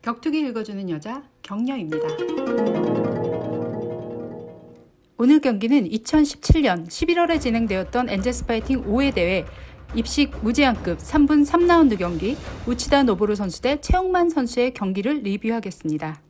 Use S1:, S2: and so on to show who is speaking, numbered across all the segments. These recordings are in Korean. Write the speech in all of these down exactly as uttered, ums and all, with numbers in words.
S1: 격투기 읽어주는 여자 격려입니다. 오늘 경기는 이천십칠 년 십일월에 진행되었던 엔젤스 파이팅 오 회 대회 입식 무제한급 삼 분 삼 라운드 경기 우치다 노보루 선수 대 최홍만 선수의 경기를 리뷰하겠습니다.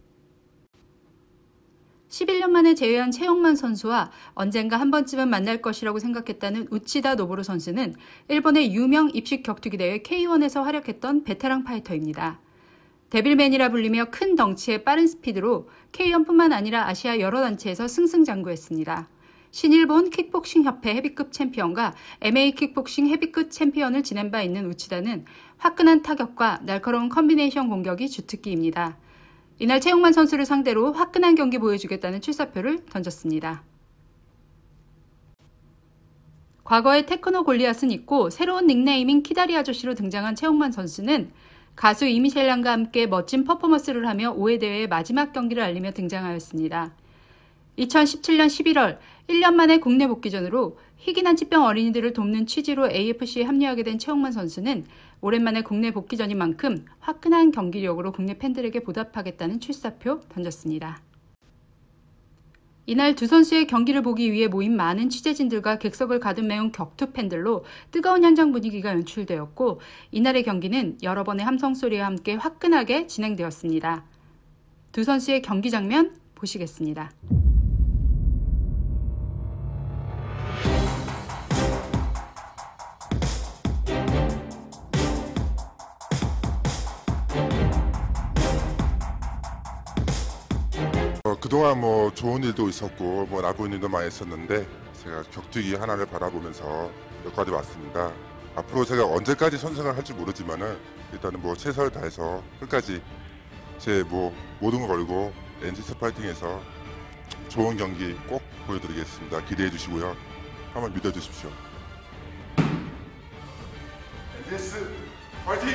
S1: 십일 년 만에 재회한 최홍만 선수와 언젠가 한 번쯤은 만날 것이라고 생각했다는 우치다 노보루 선수는 일본의 유명 입식 격투기 대회 케이 원에서 활약했던 베테랑 파이터입니다. 데빌맨이라 불리며 큰 덩치에 빠른 스피드로 케이 원뿐만 아니라 아시아 여러 단체에서 승승장구했습니다. 신일본 킥복싱협회 헤비급 챔피언과 엠에이에이 킥복싱 헤비급 챔피언을 지낸 바 있는 우치다는 화끈한 타격과 날카로운 컨비네이션 공격이 주특기입니다. 이날 최홍만 선수를 상대로 화끈한 경기 보여주겠다는 출사표를 던졌습니다. 과거에 테크노 골리앗은 있고 새로운 닉네임인 키다리 아저씨로 등장한 최홍만 선수는 가수 이미셸 양과 함께 멋진 퍼포먼스를 하며 오 회 대회의 마지막 경기를 알리며 등장하였습니다. 이천십칠 년 십일월 일 년 만에 국내 복귀전으로 희귀난치병 어린이들을 돕는 취지로 에이에프씨에 합류하게 된 최홍만 선수는 오랜만에 국내 복귀전인 만큼 화끈한 경기력으로 국내 팬들에게 보답하겠다는 출사표 던졌습니다. 이날 두 선수의 경기를 보기 위해 모인 많은 취재진들과 객석을 가득 메운 격투 팬들로 뜨거운 현장 분위기가 연출되었고 이날의 경기는 여러 번의 함성 소리와 함께 화끈하게 진행되었습니다. 두 선수의 경기 장면 보시겠습니다.
S2: 어, 그동안 뭐 좋은 일도 있었고 뭐 나쁜 일도 많이 있었는데 제가 격투기 하나를 바라보면서 여기까지 왔습니다. 앞으로 제가 언제까지 선생을 할지 모르지만은 일단은 뭐 최선을 다해서 끝까지 제 뭐 모든 걸 걸고 엔젤스 파이팅에서 좋은 경기 꼭 보여드리겠습니다. 기대해 주시고요. 한번 믿어주십시오. 엔젤스 파이팅!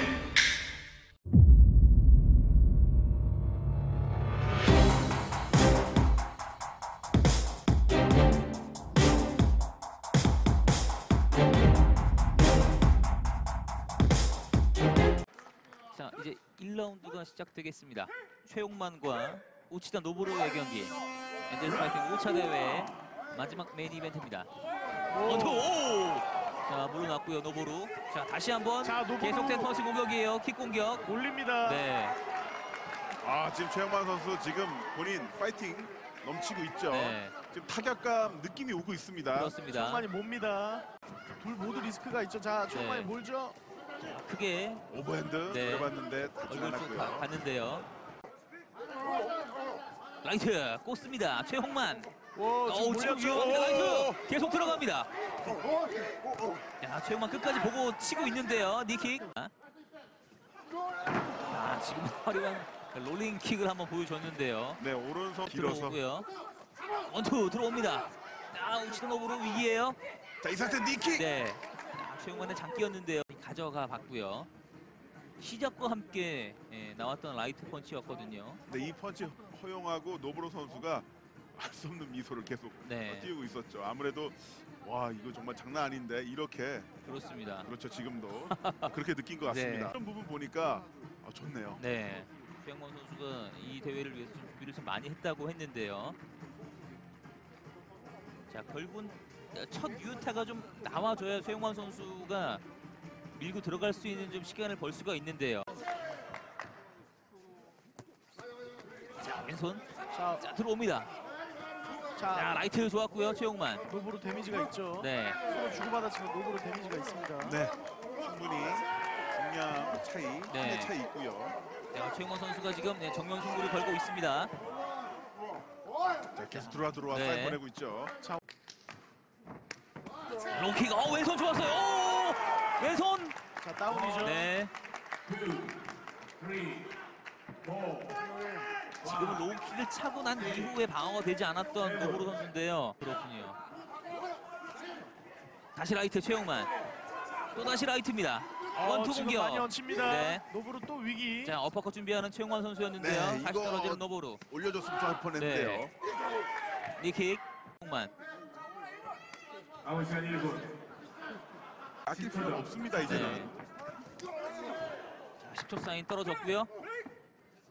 S3: 자, 이제 일 라운드가 시작되겠습니다. 최홍만과 우치다 노보루의 경기. 엔젤스 파이팅 오 차 대회 마지막 메인 이벤트입니다. 원투! 자, 물러났고요, 노보루. 자, 다시 한번
S4: 자, 노보루.
S3: 계속된 퍼시 공격이에요. 킥 공격.
S4: 올립니다.
S3: 네.
S4: 아, 지금 최홍만 선수 지금 본인 파이팅 넘치고 있죠.
S3: 네.
S4: 지금 타격감 느낌이 오고 있습니다.
S3: 그렇습니다.
S4: 최홍만이 몹니다. 둘 모두 리스크가 있죠. 자, 최홍만이
S3: 네.
S4: 몰죠.
S3: 크게
S4: 오버핸드
S3: 네.
S4: 들어봤는데 닿지
S3: 얼굴 쪽 가-
S4: 않았고요.
S3: 갔는데요. 라이트 꽂습니다. 최홍만.
S4: 오,
S3: 어우, 지금
S4: 몰렸죠.
S3: 위험합니다.
S4: 오.
S3: 라이트 계속 들어갑니다. 야, 최홍만 끝까지 보고 치고 있는데요. 니킥. 아, 지금 화려한 롤링 킥을 한번 보여줬는데요.
S4: 네, 오른손 길어서.
S3: 들어오고요. 원투 들어옵니다. 아, 우치다 노보루 위기예요.
S4: 자, 이 상태 니킥.
S3: 네. 아, 최홍만의 장기였는데요. 가져가 봤고요. 시작과 함께 예, 나왔던 라이트 펀치였거든요.
S4: 네, 이 펀치 허용하고 노브로 선수가 알 수 없는 미소를 계속
S3: 네.
S4: 띄우고 있었죠. 아무래도 와, 이거 정말 장난 아닌데 이렇게
S3: 그렇습니다.
S4: 그렇죠. 지금도 그렇게 느낀 것 같습니다.
S3: 네.
S4: 이런 부분 보니까 아, 좋네요.
S3: 네. 최홍만 선수가 이 대회를 위해서 좀 준비를 좀 많이 했다고 했는데요. 자, 결국은 첫 유타가 좀 나와줘야 최홍만 선수가 밀고 들어갈 수 있는 좀 시간을 벌 수가 있는데요. 자, 왼손.
S4: 자,
S3: 자, 들어옵니다. 자,
S4: 자,
S3: 라이트 좋았고요, 최홍만.
S4: 노브로 데미지가 있죠.
S3: 네.
S4: 서로 주고받았지만 노브로 데미지가 있습니다. 네, 충분히 중량 차이, 힘의
S3: 네.
S4: 차이 있고요.
S3: 자, 최홍만 선수가 지금 네, 정면 승부를 걸고 있습니다.
S4: 자, 계속 들어와 들어와
S3: 네.
S4: 사인 보내고 있죠. 자,
S3: 롱킥, 어, 왼손 좋았어요. 오! 왼손.
S4: 자 다운이죠.
S3: 네. 지금은 롱킥을 차고 난 이후에 방어가 되지 않았던 노보루 선수인데요. 그렇군요. 다시 라이트 최홍만. 또 다시 라이트입니다. 원투
S4: 지금
S3: 공격.
S4: 많이 얹힙니다.
S3: 네.
S4: 노브로 또 위기.
S3: 자, 어퍼컷 준비하는 최홍만 선수였는데요.
S4: 네,
S3: 다시
S4: 이거
S3: 떨어지는 노보루.
S4: 올려줬으면 좋을 뻔했는데요.
S3: 네. 니킥. 최홍만.
S5: 남은 시간 일 분.
S4: 아낄 필요는 없습니다 이제는.
S3: 네. 자, 십 초 사인 떨어졌고요.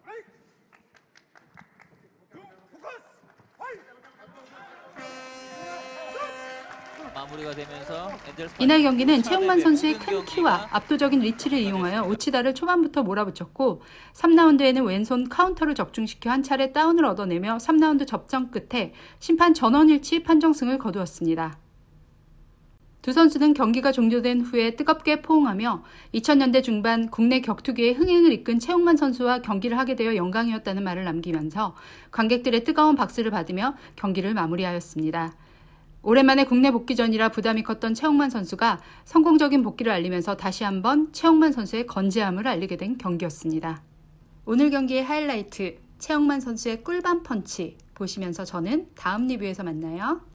S3: 마무리가 되면서 엔젤스
S1: 이날 경기는
S3: 파이팅
S1: 최용만
S3: 오차
S1: 선수의
S3: 대회
S1: 큰
S3: 모든
S1: 키와
S3: 경기가
S1: 압도적인 리치를 이용하여 오치다를 초반부터 몰아붙였고 삼 라운드에는 왼손 카운터를 적중시켜 한 차례 다운을 얻어내며 삼 라운드 접전 끝에 심판 전원일치 판정승을 거두었습니다. 두 선수는 경기가 종료된 후에 뜨겁게 포옹하며 이천 년대 중반 국내 격투기의 흥행을 이끈 최용만 선수와 경기를 하게 되어 영광이었다는 말을 남기면서 관객들의 뜨거운 박수를 받으며 경기를 마무리하였습니다. 오랜만에 국내 복귀전이라 부담이 컸던 최용만 선수가 성공적인 복귀를 알리면서 다시 한번 최용만 선수의 건재함을 알리게 된 경기였습니다. 오늘 경기의 하이라이트, 최용만 선수의 꿀밤 펀치 보시면서 저는 다음 리뷰에서 만나요.